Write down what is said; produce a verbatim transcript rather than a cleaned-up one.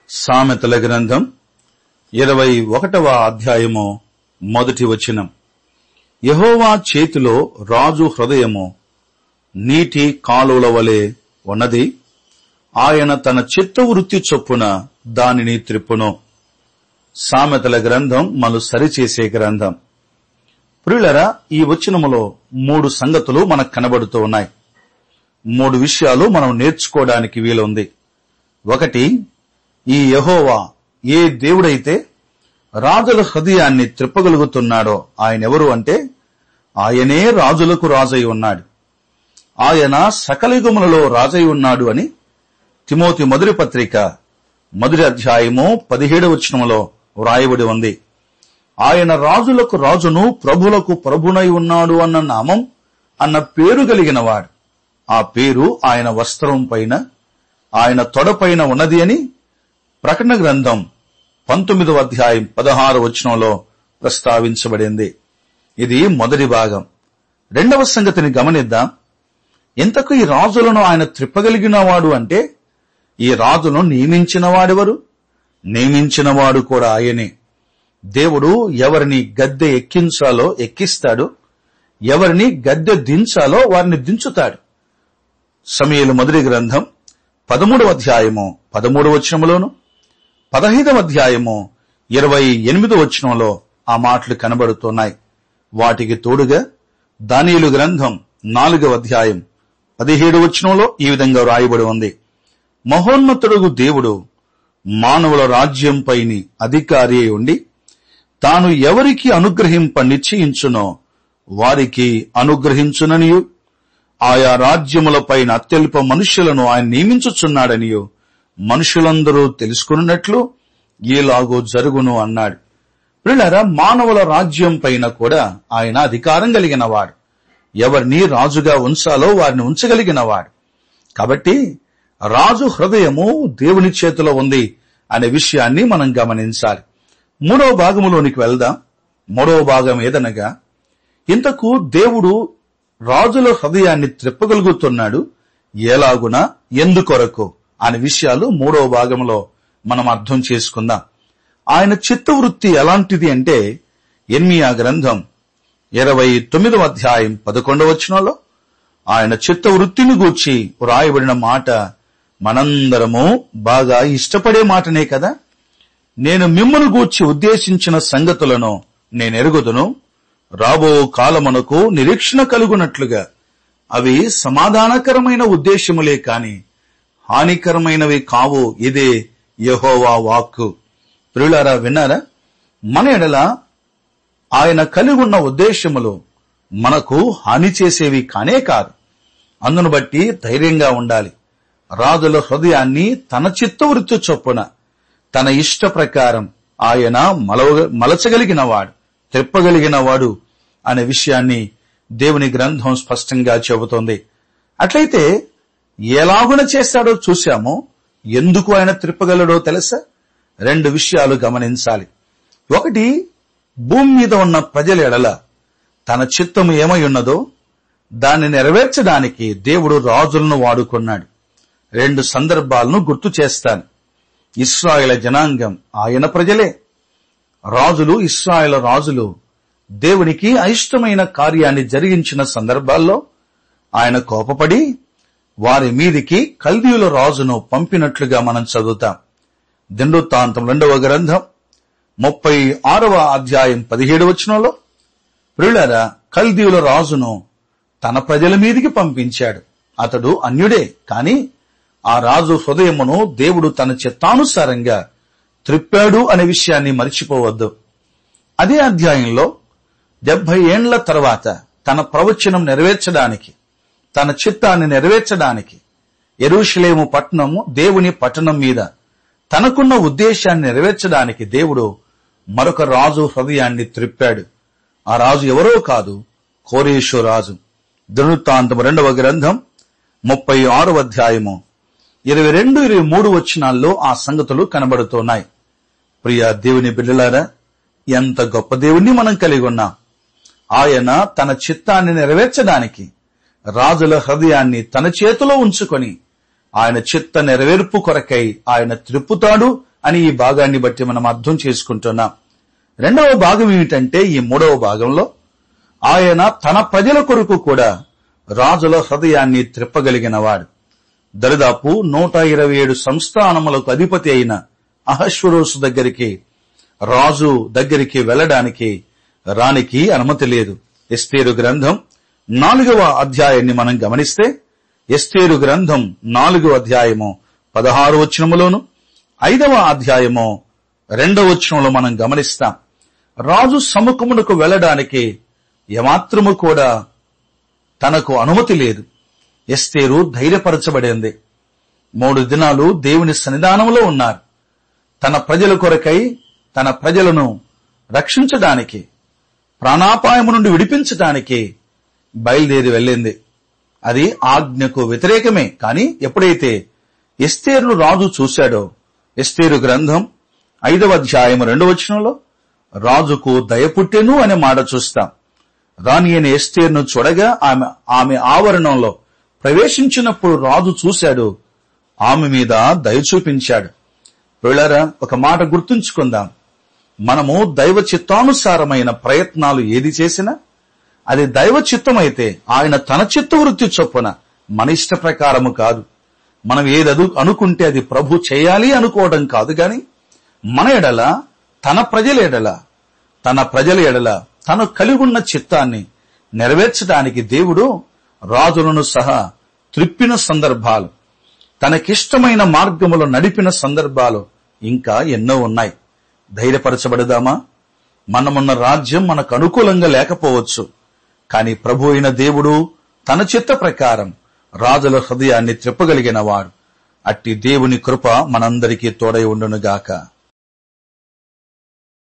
సామెతల గ్రంథం ఇరవై ఒకటవ అధ్యాయము మొదటి వచనం. యెహోవా చేతిలో రాజు హృదయము నీటి కాలువల వలె ఉన్నది, ఆయన తన చిత్తవృత్తి చొప్పున దానిని త్రిప్పును. సామెతల గ్రంథం మనం సరిచేసే గ్రంథం. ప్రియులరా, ఈ వచనములో మూడు సంగతులు మనకు కనబడుతూ ఉన్నాయి. మూడు విషయాలు మనం నేర్చుకోవడానికి వీలుంది. ఒకటి, ఈ యెహోవా ఏ దేవుడైతే రాజుల హృదయాన్ని త్రిప్పగలుగుతున్నాడో ఆయనెవరు అంటే ఆయనే రాజులకు రాజై ఉన్నాడు, ఆయన సకల యుగములలో రాజై ఉన్నాడు అని తిమోతి మొదటి పత్రిక మొదటి అధ్యాయము పదిహేడవ వచనములో వ్రాయబడి ఉంది. ఆయన రాజులకు రాజును ప్రభులకు ప్రభునై ఉన్నాడు అన్న నామం అన్న పేరు కలిగిన వాడు. ఆ పేరు ఆయన వస్త్రం పైన, ఆయన తొడపైన ఉన్నది అని ప్రకటన గ్రంథం పంతొమ్మిదవ అధ్యాయం పదహారు వచనంలో ప్రస్తావించబడింది. ఇది మొదటి భాగం. రెండవ సంగతిని గమనిద్దాం. ఇంతకు ఈ రాజులను ఆయన త్రిప్పగలిగిన వాడు అంటే ఈ రాజును నియమించిన వాడెవరు? నియమించిన వాడు కూడా ఆయనే. దేవుడు ఎవరిని గద్దె ఎక్కించాలో ఎక్కిస్తాడు, ఎవరిని గద్దె దించాలో వారిని దించుతాడు. సమూయేలు మొదటి గ్రంథం పదమూడవ అధ్యాయము పదమూడవ వచనములోను, పదహైదవ అధ్యాయము ఇరవై ఎనిమిదవ వచనంలో ఆ మాటలు కనబడుతున్నాయి. వాటికి తోడుగా దానియేలు గ్రంథం నాలుగవ అధ్యాయం పదిహేడు వచనంలో ఈ విధంగా రాయబడి ఉంది. మహోన్నతుడు దేవుడు మానవుల రాజ్యంపైని అధికారి అయి ఉండి తాను ఎవరికి అనుగ్రహింప నిశ్చయించునో వారికి అనుగ్రహించుననియు, ఆయా రాజ్యములపైన అత్యల్ప మనుష్యులను ఆయన నియమించుచున్నాడనియు మనుషులందరూ తెలుసుకున్నట్లు ఈలాగూ జరుగును అన్నాడు. ప్రియులారా, మానవుల రాజ్యం పైన కూడా ఆయన అధికారం కలిగిన వాడు. ఎవరిని రాజుగా ఉంచాలో వారిని ఉంచగలిగిన వాడు. కాబట్టి రాజు హృదయము దేవుని చేతిలో ఉంది అనే విషయాన్ని మనం గమనించాలి. మూడవ భాగములోనికి వెళ్దాం. మూడవ భాగం ఏదనగా, ఇంతకు దేవుడు రాజుల హృదయాన్ని త్రిప్పగలుగుతున్నాడు ఎలాగున, ఎందుకొరకు అనే విషయాలు మూడవ భాగంలో మనం అర్థం చేసుకుందాం. ఆయన చిత్తవృత్తి ఎలాంటిది అంటే ఇర్మీయా గ్రంథం ఇరవై తొమ్మిదవ అధ్యాయం పదకొండవ వచనంలో ఆయన చిత్తవృత్తిని గూర్చి వ్రాయబడిన మాట మనందరము బాగా ఇష్టపడే మాటనే కదా. నేను మిమ్మల్ని గూర్చి ఉద్దేశించిన సంగతులను నేనెరుగుదును, రాబో కాలమునకు నిరీక్షణ కలుగునట్లుగా అవి సమాధానకరమైన ఉద్దేశములే కాని హానికరమైనవి కావు. ఇదే యెహోవా వాక్కు. ప్రియులారా, విన్నారా? మన ఎడల ఆయన కలిగి ఉన్న ఉద్దేశములు మనకు హాని చేసేవి కానే కాదు. అందును బట్టి ధైర్యంగా ఉండాలి. రాజుల హృదయాన్ని తన చిత్తవృత్తి చొప్పున తన ఇష్ట ప్రకారం ఆయన మలవ మలచగలిగిన వాడు, త్రిప్పగలిగిన వాడు అనే విషయాన్ని దేవుని గ్రంథం స్పష్టంగా చెబుతోంది. అట్లయితే ఎలాగున చేస్తాడో చూశామో, ఎందుకు ఆయన త్రిప్పగలడో తెలుసా? రెండు విషయాలు గమనించాలి. ఒకటి, భూమి మీద ఉన్న ప్రజల ఎడల తన చిత్తము ఏమై ఉన్నదో దాన్ని నెరవేర్చడానికి దేవుడు రాజులను వాడుకున్నాడు. రెండు సందర్భాలను గుర్తు చేస్తాను. ఇశ్రాయేలు జనాంగం ఆయన ప్రజలే. రాజులు, ఇశ్రాయేలు రాజులు దేవునికి అయిష్టమైన కార్యాన్ని జరిగించిన సందర్భాల్లో ఆయన కోపపడి వారి మీదికి కల్దీయుల రాజును పంపినట్లుగా మనం చదువుతాం. దినవృత్తాంతం రెండవ గ్రంథం ముప్పై ఆరవ అధ్యాయం పదిహేడు వచనంలో, ప్రియులారా, కల్దీయుల రాజును తన ప్రజల మీదికి పంపించాడు. అతడు అన్యుడే, కాని ఆ రాజు హృదయమును దేవుడు తన చిత్తానుసారంగా త్రిప్పాడు అనే విషయాన్ని మరిచిపోవద్దు. అదే అధ్యాయంలో డెబ్బై ఏండ్ల తర్వాత తన ప్రవచనం నెరవేర్చడానికి, తన చిత్తాన్ని నెరవేర్చడానికి యెరూషలేము పట్టణము దేవుని పట్టణం మీద తనకున్న ఉద్దేశాన్ని నెరవేర్చడానికి దేవుడు మరొక రాజు హృదయాన్ని త్రిప్పాడు. ఆ రాజు ఎవరో కాదు, కోరేషు రాజు. దినవృత్తాంతం రెండవ గ్రంథం ముప్పై ఆరవ అధ్యాయము ఇరవై రెండు ఇరవై మూడు వచనాల్లో ఆ సంగతులు కనబడుతున్నాయి. ప్రియ దేవుని బిడ్డలారా, ఎంత గొప్ప దేవుణ్ణి మనం కలిగి ఉన్నాం. ఆయన తన చిత్తాన్ని నెరవేర్చడానికి రాజుల హృదయాన్ని తన చేతిలో ఉంచుకొని ఆయన చిత్త నెరవేర్పు కొరకై ఆయన త్రిప్పుతాడు అని ఈ భాగాన్ని బట్టి మనం అర్థం చేసుకుంటున్నాం. రెండవ భాగం ఏమిటంటే, ఈ మూడవ భాగంలో ఆయన తన ప్రజల కొరకు కూడా రాజుల హృదయాన్ని త్రిప్పగలిగినవాడు. దరిదాపు నూట ఇరవై ఏడు సంస్థానములకు అధిపతి అయిన అహష్వరోసు దగ్గరికి, రాజు దగ్గరికి వెళ్లడానికి రానికి అనుమతి లేదు. ఎస్తేరు గ్రంథం నాలుగవ అధ్యాయాన్ని మనం గమనిస్తే, ఎస్తేరు గ్రంథం నాలుగవ అధ్యాయము పదహారు వచనములోను, ఐదవ అధ్యాయము రెండవ వచనంలో మనం గమనిస్తాం. రాజు సముఖమునకు వెళ్లడానికి ఏమాత్రము కూడా తనకు అనుమతి లేదు. ఎస్తేరు ధైర్యపరచబడింది. మూడు దినాలు దేవుని సన్నిధానంలో ఉన్నారు. తన ప్రజల కొరకై, తన ప్రజలను రక్షించడానికి, ప్రాణాపాయము నుండి విడిపించడానికి బయలుదేరి వెళ్ళింది. అది ఆజ్ఞకు వ్యతిరేకమే. కానీ ఎప్పుడైతే ఎస్తేరును రాజు చూశాడో, ఎస్తేరు గ్రంథం ఐదవ అధ్యాయం రెండవ వచనంలో రాజుకు దయపుట్టెను అనే మాట చూస్తాం. రాణి అయిన ఎస్తేరును చూడగా ఆమె ఆమె ఆవరణంలో ప్రవేశించినప్పుడు రాజు చూశాడు, ఆమె మీద దయ చూపించాడు. పిల్లరా, ఒక మాట గుర్తుంచుకుందాం. మనము దైవ చిత్తానుసారమైన ప్రయత్నాలు ఏది చేసినా అది దైవ చిత్తమైతే ఆయన తన చిత్త వృత్తి చొప్పున, మన ఇష్ట ప్రకారము కాదు. మనం ఏది అనుకుంటే అది ప్రభు చేయాలి అనుకోవడం కాదు. గాని మన ఎడల, తన ప్రజల ఎడల తన ప్రజల ఎడల తను కలిగున్న చిత్తాన్ని నెరవేర్చడానికి దేవుడు రాజులను సహా త్రిప్పిన సందర్భాలు, తనకిష్టమైన మార్గములో నడిపిన సందర్భాలు ఇంకా ఎన్నో ఉన్నాయి. ధైర్యపరచబడదామా? మనమున్న రాజ్యం మనకు అనుకూలంగా లేకపోవచ్చు. కాని ప్రభు అయిన దేవుడు తన చిత్త ప్రకారం రాజుల హృదయాన్ని త్రిప్పగలిగిన వాడు. అట్టి దేవుని కృప మనందరికీ తోడై ఉండునుగాక.